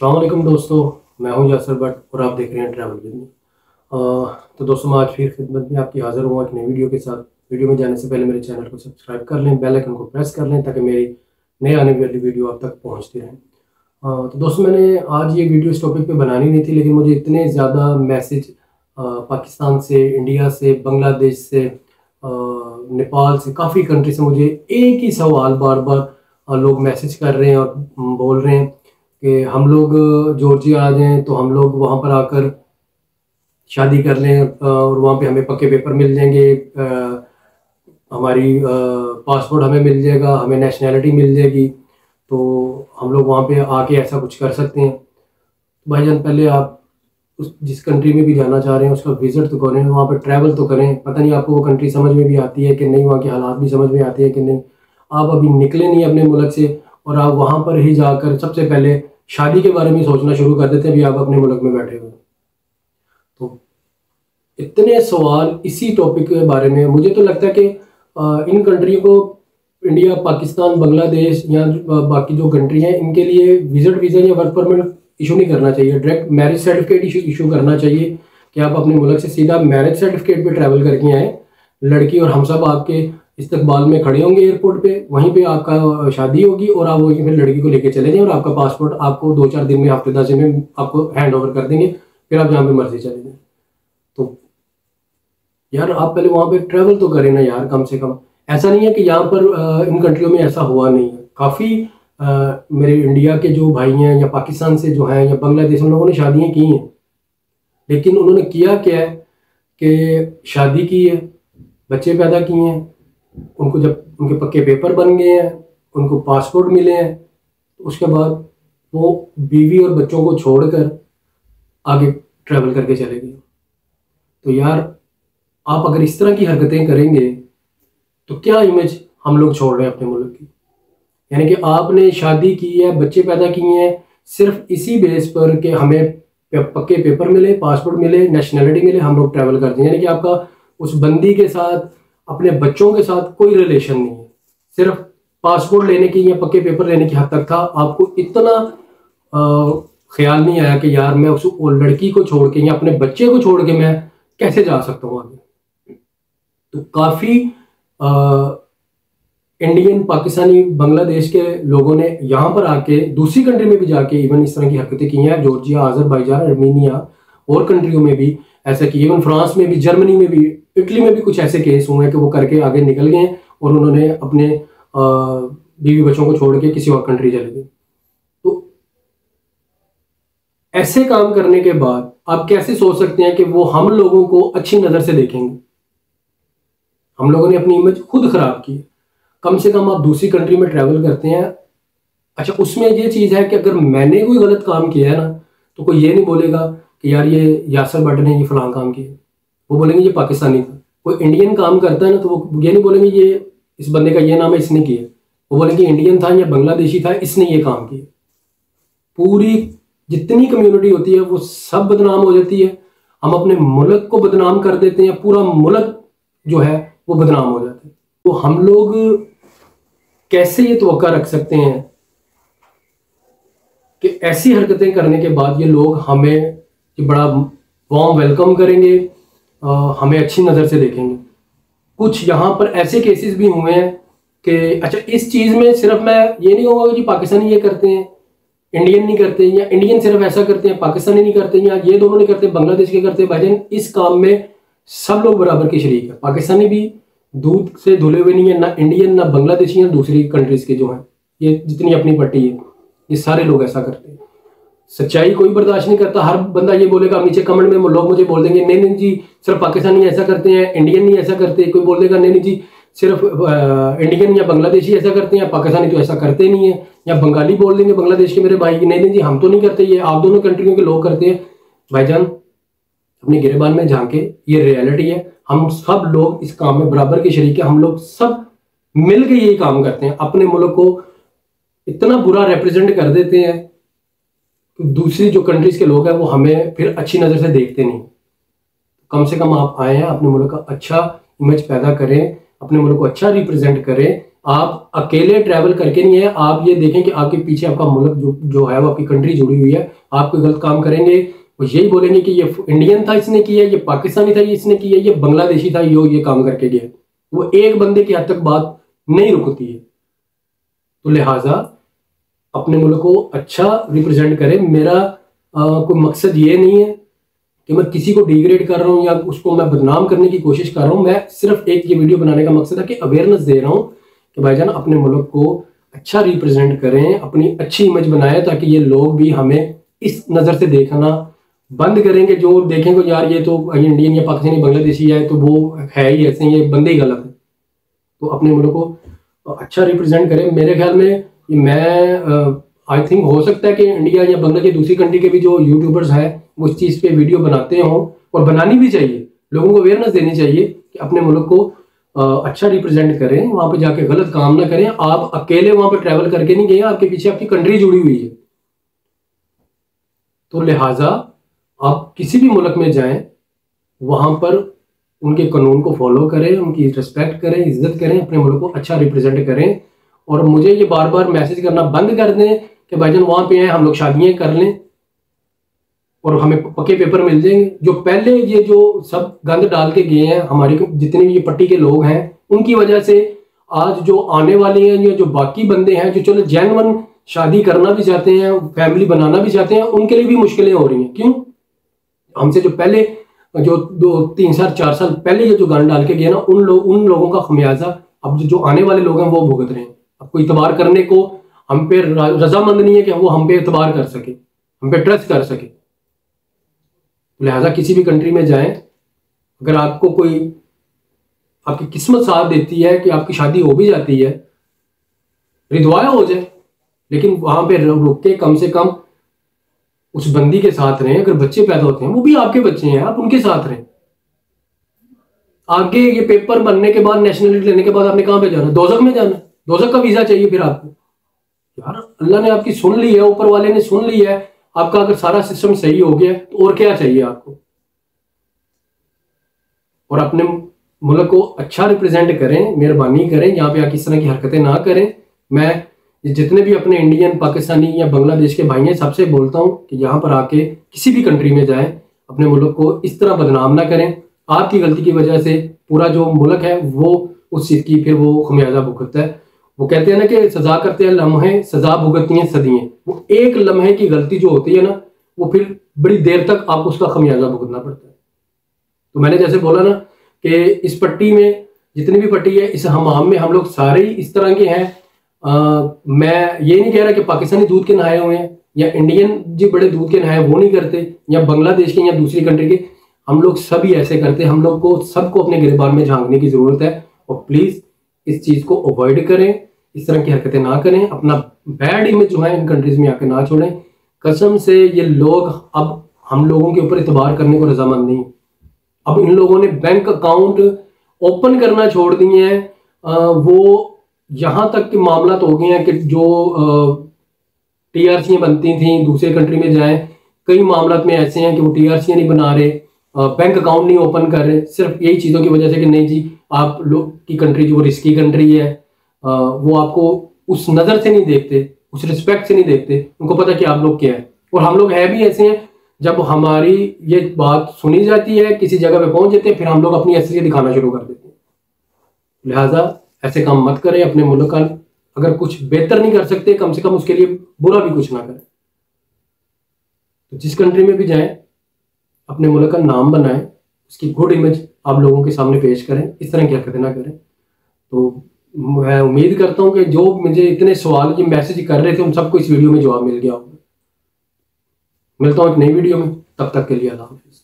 अस्सलाम वालेकुम दोस्तों, मैं हूं यासर भट्ट और आप देख रहे हैं ट्रैवल विद मी। तो दोस्तों मैं आज फिर खिदमत में आपकी हाज़िर हुआ एक नई वीडियो के साथ। वीडियो में जाने से पहले मेरे चैनल को सब्सक्राइब कर लें, बेल आइकन को प्रेस कर लें ताकि मेरी नए आने वाली वीडियो आप तक पहुंचती रहें। तो दोस्तों मैंने आज ये वीडियो इस टॉपिक पे बनानी नहीं थी, लेकिन मुझे इतने ज़्यादा मैसेज पाकिस्तान से, इंडिया से, बांग्लादेश से, नेपाल से, काफ़ी कंट्री से मुझे एक ही सवाल बार बार लोग मैसेज कर रहे हैं और बोल रहे हैं कि हम लोग जॉर्जिया आ जाएं तो हम लोग वहाँ पर आकर शादी कर लें और वहाँ पे हमें पक्के पेपर मिल जाएंगे, हमारी पासपोर्ट हमें मिल जाएगा, हमें नेशनैलिटी मिल जाएगी, तो हम लोग वहाँ पे आके ऐसा कुछ कर सकते हैं। तो भाईजान पहले आप उस जिस कंट्री में भी जाना चाह रहे हैं उसका विज़िट तो करें, वहाँ पर ट्रैवल तो करें। पता नहीं आपको वो कंट्री समझ में भी आती है कि नहीं, वहाँ के हालात भी समझ में आते हैं कि नहीं। आप अभी निकले नहीं अपने मुल्क से और आप वहाँ पर ही जाकर सबसे पहले शादी के बारे में सोचना शुरू कर देते हैं, अभी आप अपने मुल्क में बैठे हुए। तो इतने सवाल इसी टॉपिक के बारे में, मुझे तो लगता है कि इन कंट्रियों को, इंडिया, पाकिस्तान, बांग्लादेश या बाकी जो कंट्री हैं, इनके लिए विजिट वीज़ा या वर्क परमिट इशू नहीं करना चाहिए, डायरेक्ट मैरिज सर्टिफिकेट इशू करना चाहिए कि आप अपने मुल्क से सीधा मैरिज सर्टिफिकेट पे ट्रैवल करके आए। लड़की और हम सब आपके इस्तकबाल में खड़े होंगे एयरपोर्ट पे, वहीं पे आपका शादी होगी और आप वहीं फिर लड़की को लेके चले जाएं और आपका पासपोर्ट आपको 2-4 दिन में, हफ्ते 10 दिन में आपको हैंड ओवर कर देंगे, फिर आप जहाँ पे मर्जी चले जाएं। तो यार आप पहले वहाँ पे ट्रैवल तो करें ना यार, कम से कम। ऐसा नहीं है कि यहाँ पर इन कंट्रियों में ऐसा हुआ नहीं है। काफ़ी मेरे इंडिया के जो भाई हैं या पाकिस्तान से जो हैं या बांग्लादेश, उन लोगों ने शादियाँ की हैं, लेकिन उन्होंने किया क्या है कि शादी की है, बच्चे पैदा किए हैं, उनको जब उनके पक्के पेपर बन गए हैं, उनको पासपोर्ट मिले हैं, तो उसके बाद वो बीवी और बच्चों को छोड़कर आगे ट्रैवल करके चले गए। तो यार आप अगर इस तरह की हरकतें करेंगे तो क्या इमेज हम लोग छोड़ रहे हैं अपने मुल्क की। यानी कि आपने शादी की है, बच्चे पैदा किए हैं, सिर्फ इसी बेस पर कि हमें पक्के पेपर मिले, पासपोर्ट मिले, नेशनैलिटी मिले, हम लोग ट्रैवल करते हैं। यानी कि आपका उस बंदी के साथ, अपने बच्चों के साथ कोई रिलेशन नहीं है, सिर्फ पासपोर्ट लेने की या पक्के पेपर लेने की हद तक था। आपको इतना ख्याल नहीं आया कि यार मैं उस लड़की को छोड़ के या अपने बच्चे को छोड़ के मैं कैसे जा सकता हूँ आगे। तो काफ़ी इंडियन, पाकिस्तानी, बांग्लादेश के लोगों ने यहाँ पर आके दूसरी कंट्री में भी जाके इवन इस तरह की हरकतें की हैं। जॉर्जिया, अज़रबैजान, अर्मीनिया और कंट्रियों में भी ऐसा किया, इवन फ्रांस में भी, जर्मनी में भी, इटली में भी कुछ ऐसे केस हुए हैं कि वो करके आगे निकल गए और उन्होंने अपने बीवी बच्चों को छोड़ के किसी और कंट्री चले गए। तो ऐसे काम करने के बाद आप कैसे सोच सकते हैं कि वो हम लोगों को अच्छी नज़र से देखेंगे। हम लोगों ने अपनी इमेज खुद खराब की। कम से कम आप दूसरी कंट्री में ट्रैवल करते हैं, अच्छा उसमें ये चीज़ है कि अगर मैंने कोई गलत काम किया है ना, तो कोई ये नहीं बोलेगा कि यार ये यासर भट्ट ने ये फलां काम किया, वो बोलेंगे ये पाकिस्तानी था। कोई इंडियन काम करता है ना, तो वो ये नहीं बोलेंगे ये इस बंदे का ये नाम है, इसने किया, वो बोलेंगे इंडियन था या बांग्लादेशी था, इसने ये काम किया। पूरी जितनी कम्युनिटी होती है वो सब बदनाम हो जाती है। हम अपने मुल्क को बदनाम कर देते हैं, पूरा मुल्क जो है वो बदनाम हो जाता है। तो हम लोग कैसे ये तवक्का रख सकते हैं कि ऐसी हरकतें करने के बाद ये लोग हमें बड़ा वार्म वेलकम करेंगे, हमें अच्छी नज़र से देखेंगे। कुछ यहाँ पर ऐसे केसेस भी हुए हैं कि अच्छा इस चीज़ में सिर्फ मैं ये नहीं कहूँगा कि पाकिस्तानी ये करते हैं, इंडियन नहीं करते, या इंडियन सिर्फ ऐसा करते हैं, पाकिस्तानी नहीं करते, या ये दोनों नहीं करते, बांग्लादेश के करते हैं। भाईजान इस काम में सब लोग बराबर के शरीक है। पाकिस्तानी भी दूध से धुले हुए नहीं है, ना इंडियन, ना बांग्लादेशी, ना दूसरी कंट्रीज के जो हैं, ये जितनी अपनी पट्टी है, ये सारे लोग ऐसा करते हैं। सच्चाई कोई बर्दाश्त नहीं करता। हर बंदा ये बोलेगा, नीचे कमेंट में लोग मुझे बोल देंगे नहीं नहीं जी सिर्फ पाकिस्तानी ऐसा करते हैं, इंडियन नहीं ऐसा करते। कोई बोल देगा नहीं नहीं जी सिर्फ इंडियन या बांग्लादेशी ऐसा करते हैं, पाकिस्तानी तो ऐसा करते नहीं है। या बंगाली बोल देंगे बांग्लादेश के मेरे भाई की, नहीं नहीं जी हम तो नहीं करते, ये आप दोनों कंट्रियों के लोग करते हैं। भाईजान अपने गिरेबान में झांके, ये रियलिटी है। हम सब लोग इस काम में बराबर के शरीक है। हम लोग सब मिल के यही काम करते हैं, अपने मुल्क को इतना बुरा रिप्रेजेंट कर देते हैं, दूसरी जो कंट्रीज के लोग हैं वो हमें फिर अच्छी नज़र से देखते नहीं। कम से कम आप आए हैं, अपने मुल्क का अच्छा इमेज पैदा करें, अपने मुल्क को अच्छा रिप्रेजेंट करें, आप अकेले ट्रैवल करके नहीं है, आप ये देखें कि आपके पीछे आपका मुल्क जो है वो आपकी कंट्री जुड़ी हुई है। आप कोई गलत काम करेंगे वो यही बोलेंगे कि ये इंडियन था इसने किया, ये पाकिस्तानी था इसने किया, ये बांग्लादेशी था ये काम करके गया। वो एक बंदे की हद तक बात नहीं रुकती है। तो लिहाजा अपने मुल्क को अच्छा रिप्रेजेंट करें। मेरा कोई मकसद ये नहीं है कि मैं किसी को डिग्रेड कर रहा हूँ या उसको मैं बदनाम करने की कोशिश कर रहा हूँ। मैं सिर्फ एक ये वीडियो बनाने का मकसद है कि अवेयरनेस दे रहा हूँ कि भाईजान अपने मुल्क को अच्छा रिप्रेजेंट करें, अपनी अच्छी इमेज बनाए, ताकि ये लोग भी हमें इस नज़र से देखना बंद करेंगे। जो देखेंगे यार ये तो इंडियन या पाकिस्तानी बांग्लादेशी है तो वो है ही ऐसे, ये बंदे ही गलत है। तो अपने मुल्क को अच्छा रिप्रेजेंट करें। मेरे ख्याल में मैं आई थिंक हो सकता है कि इंडिया या बांग्लादेश दूसरी कंट्री के भी जो यूट्यूबर्स हैं वो इस चीज़ पे वीडियो बनाते हों, और बनानी भी चाहिए। लोगों को अवेयरनेस देनी चाहिए कि अपने मुल्क को अच्छा रिप्रेजेंट करें, वहाँ पे जाके गलत काम ना करें। आप अकेले वहाँ पे ट्रैवल करके नहीं गए, आपके पीछे आपकी कंट्री जुड़ी हुई है। तो लिहाजा आप किसी भी मुल्क में जाएं, वहाँ पर उनके कानून को फॉलो करें, उनकी रिस्पेक्ट करें, इज्जत करें, अपने मुल्क को अच्छा रिप्रेजेंट करें। और मुझे ये बार बार मैसेज करना बंद कर दें कि भाईजान वहाँ पे हैं, हम लोग शादियाँ कर लें और हमें पक्के पेपर मिल जाएंगे। जो पहले ये जो सब गंद डाल के गए हैं, हमारी जितने भी ये पट्टी के लोग हैं, उनकी वजह से आज जो आने वाले हैं, जो बाकी बंदे हैं जो चलो जेन्युइन शादी करना भी चाहते हैं, फैमिली बनाना भी चाहते हैं, उनके लिए भी मुश्किलें हो रही हैं। क्यों? हमसे जो पहले जो 2-3-4 साल पहले ये जो गंद डाल के गए ना, उन लोगों का खमियाजा अब जो आने वाले लोग हैं वो भुगत रहे हैं। अब कोई इतबार करने को हम पे रजामंद नहीं है कि वो हम पे इतबार कर सके, हम पे ट्रस्ट कर सके। लिहाजा किसी भी कंट्री में जाएं, अगर आपको कोई आपकी किस्मत साथ देती है कि आपकी शादी हो भी जाती है, रिदवाया हो जाए, लेकिन वहां पे रुक के कम से कम उस बंदी के साथ रहें। अगर बच्चे पैदा होते हैं वो भी आपके बच्चे हैं, आप उनके साथ रहें। आगे ये पेपर बनने के बाद, नेशनलिटी लेने के बाद आपने कहां पे जाना? दोजक में जाना। दोजक का वीजा चाहिए फिर आपको? यार अल्लाह ने आपकी सुन ली है, ऊपर वाले ने सुन ली है आपका। अगर सारा सिस्टम सही हो गया तो और क्या चाहिए आपको? और अपने मुल्क को अच्छा रिप्रेजेंट करें, मेहरबानी करें, यहाँ पे आके इस तरह की हरकतें ना करें। मैं जितने भी अपने इंडियन, पाकिस्तानी या बांग्लादेश के भाई हैं, सबसे बोलता हूँ कि यहाँ पर आके किसी भी कंट्री में जाएं, अपने मुल्क को इस तरह बदनाम ना करें। आपकी गलती की वजह से पूरा जो मुल्क है वो उस चीज़ की फिर वो खमियाजा भुगतता है। वो कहते हैं ना कि सजा करते हैं लम्हे, सजा भुगतती हैं सदियाँ। वो एक लम्हे की गलती जो होती है ना, वो फिर बड़ी देर तक आपको उसका खमियाजा भुगतना पड़ता है। तो मैंने जैसे बोला ना कि इस पट्टी में जितनी भी पट्टी है, इस हमाम में हम लोग सारे ही इस तरह के हैं। मैं ये नहीं कह रहा कि पाकिस्तानी दूध के नहाए हुए हैं या इंडियन जी बड़े दूध के नहाए वो नहीं करते, या बांग्लादेश के या दूसरी कंट्री के। हम लोग सभी ऐसे करते हैं। हम लोग को सबको अपने गिरबान में झांकने की जरूरत है। और प्लीज इस चीज को अवॉइड करें, इस तरह की हरकतें ना करें, अपना बैड इमेज जो है इन कंट्रीज में आके ना छोड़ें। कसम से ये लोग अब हम लोगों के ऊपर इतबार करने को रजामंद नहीं। अब इन लोगों ने बैंक अकाउंट ओपन करना छोड़ दिए हैं। वो यहाँ तक के मामला तो हो गए हैं कि जो टीआरसी बनती थी दूसरे कंट्री में जाएं, कई मामला में ऐसे हैं कि वो टीआरसी नहीं बना रहे, बैंक अकाउंट नहीं ओपन कर रहे, सिर्फ यही चीज़ों की वजह से कि नहीं जी आप लोग की कंट्री जो रिस्की कंट्री है, वो आपको उस नज़र से नहीं देखते, उस रिस्पेक्ट से नहीं देखते। उनको पता कि आप लोग क्या है। और हम लोग है भी ऐसे हैं, जब हमारी ये बात सुनी जाती है, किसी जगह पे पहुंच जाते हैं, फिर हम लोग अपनी असलियत दिखाना शुरू कर देते हैं। लिहाजा ऐसे काम मत करें। अपने मुल्क का अगर कुछ बेहतर नहीं कर सकते, कम से कम उसके लिए बुरा भी कुछ ना करें। तो जिस कंट्री में भी जाएं, अपने मुल्क का नाम बनाएं, उसकी गुड इमेज आप लोगों के सामने पेश करें, इस तरह की हरकतें ना करें। तो मैं उम्मीद करता हूं कि जो मुझे इतने सवाल ये मैसेज कर रहे थे उन सबको इस वीडियो में जवाब मिल गया होगा। मिलता हूं एक नई वीडियो में, तब तक के लिए अल्लाह हाफिज़।